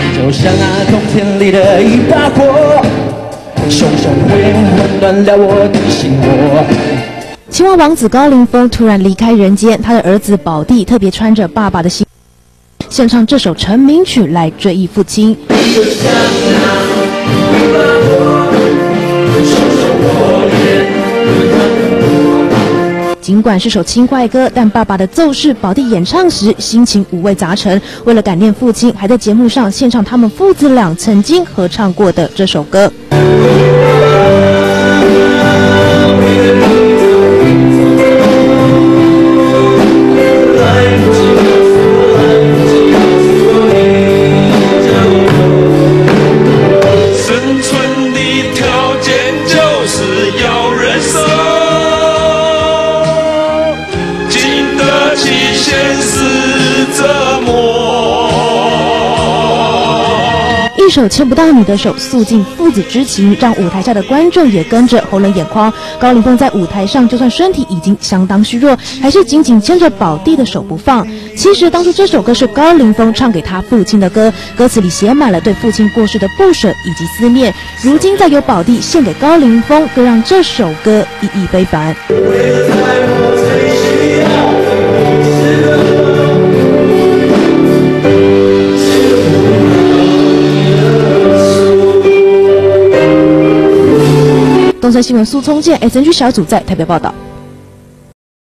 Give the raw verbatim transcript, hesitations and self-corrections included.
就像那冬天里的一把火，熊熊火焰温暖了我的心窝。 青蛙王子高凌风突然离开人间，他的儿子宝弟特别穿着爸爸的新献唱这首成名曲来追忆父亲。 就像那一把火，熊熊火焰温暖了我。 尽管是首轻快歌，但爸爸的奏事，宝弟演唱时心情五味杂陈。为了感念父亲，还在节目上献唱他们父子俩曾经合唱过的这首歌。一首牵不到你的手，诉尽父子之情，让舞台下的观众也跟着红了眼眶。高凌风在舞台上，就算身体已经相当虚弱，还是紧紧牵着宝弟的手不放。其实当初这首歌是高凌风唱给他父亲的歌，歌词里写满了对父亲过世的不舍以及思念。如今再由宝弟献给高凌风，更让这首歌意义非凡。东森新闻苏聪健 S N G 小组在台北报道。